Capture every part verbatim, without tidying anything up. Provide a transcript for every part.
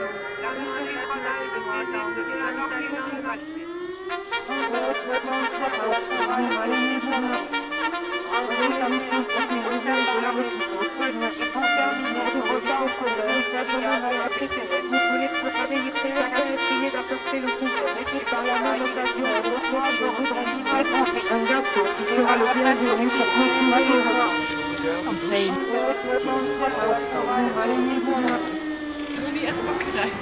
La boucherie Ronald de Saint-André de la Roquelongue. Jullie echt wakker rijdt.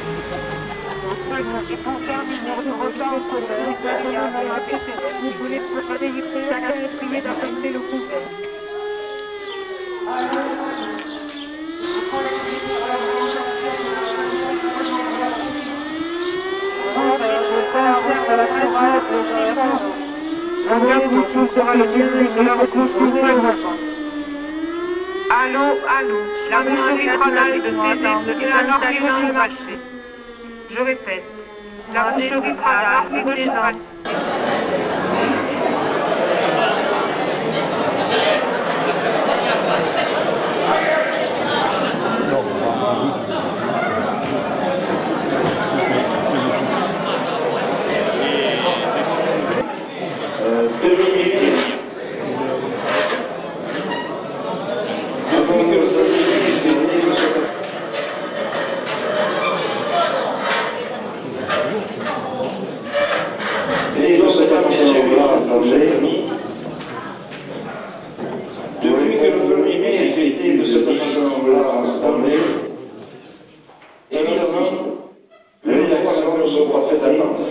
Allô, allô, la boucherie Ronald de Saint-André de la Roquelongue. Je répète, la boucherie Ronald de Saint-André. Depuis que le premier mai est fêté de ce là installé, évidemment, l'élection se voit faite à temps.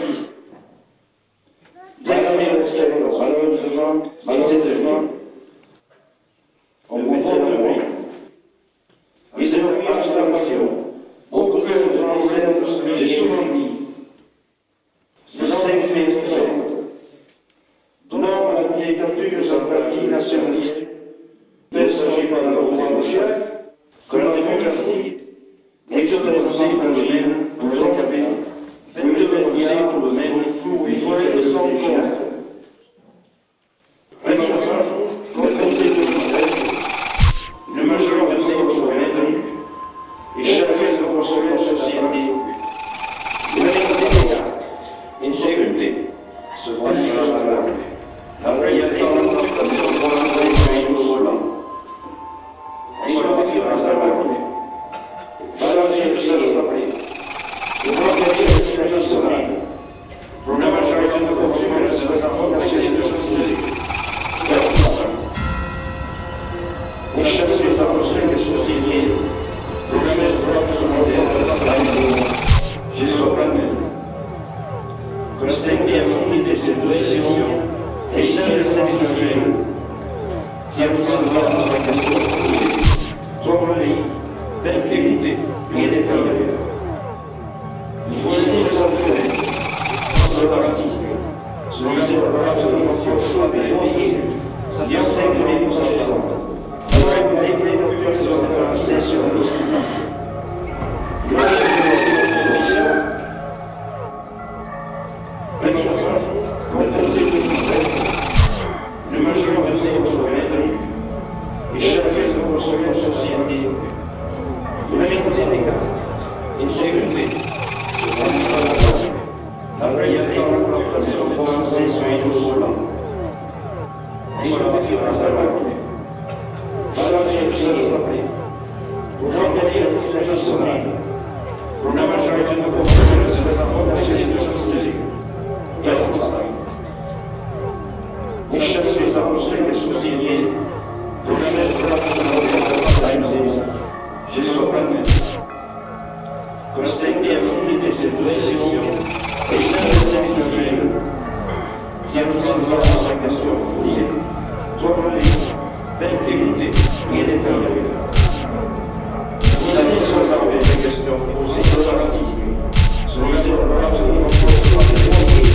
Malheureusement, malheureusement, on comprend le bruit. Ils ont mis en attention. Beaucoup de Français j'ai souvent dit, c'est cinq mille gens, dont la dictature sans parti nationaliste ne s'agit pas d'un droit de chaque, que la démocratie est possible même pour les capitaux, de devenir pour le même flou et foyer de son cause. Maintenant, pour le Conseil de Bruxelles, le major de Saint-André est chargé de construire une société. Le même une sécurité se voit sur la langue. Après, il y a des consultations pour lancer sur une autre langue. Et sur la sur la langue. Balancer de ça, ça prie. Le premier est la nationale. Pour la majorité de Portugal, c'est la fondation de Bruxelles. On cherche les avancées des sociétés. Le jamais de frappe sur le terrain. J'y sois pas même. Que le Seigneur fournit de cette décision et il seul s'exclager. Si elle nous en va dans sa question, toi, Marie, belle vérité, rien n'est fait. Il faut aussi nous entraîner dans ce racisme, selon les appartenances au choix des pays, qui enseignent les mots enfants. Alors, il y a des populations de français sur le document. Grâce à l'opposition, quand on dit que le major de Saint-André est chargé de construire une société. De la même côté, une sécurité se passe par la langue. Après, il y a des implantations françaises sur une autre langue. Et sur la base de la langue. Changer de ce s'appeler. Pour formuler la situation pour la majorité de Portugal, c'est la fondation de Bruxelles. Et à ça, on cherche les avancées des sociétés pour jamais frappe sur le monde. Je ne sois pas même. Que le Seigneur fournit de cette décision et il s'est s'exclager. Si nous en avons sa question fournie, toi, Marie, belle vérité, rien n'est fait. Vous allez se réserver des questions posées sur le racisme, sur les appartenances au choix des pays.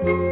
Thank you.